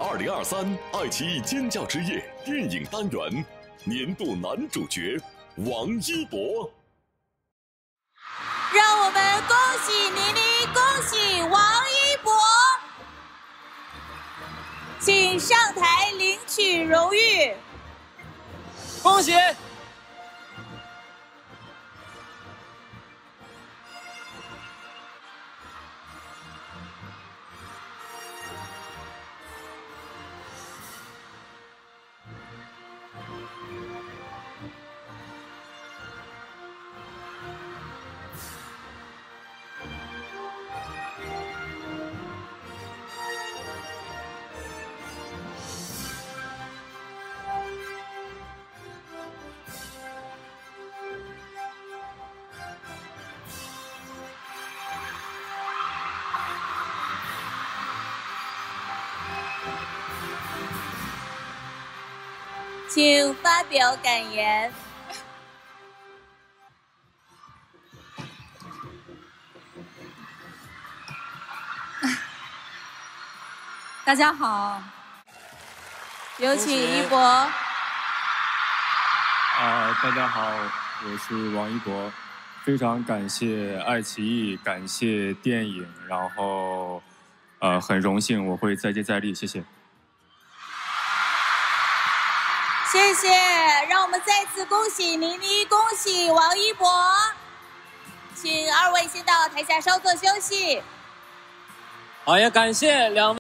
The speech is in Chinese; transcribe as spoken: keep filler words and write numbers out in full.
二零二三爱奇艺尖叫之夜电影单元年度男主角王一博。 让我们恭喜倪妮，恭喜王一博，请上台领取荣誉。 恭喜！ 请发表感言。 大家好， 有请一博。 啊、呃，大家好，我是王一博，非常感谢爱奇艺，感谢电影，然后呃，很荣幸我会再接再厉，谢谢。 谢谢，让我们再次恭喜倪妮，恭喜王一博，请二位先到台下稍作休息。 好，也感谢两位。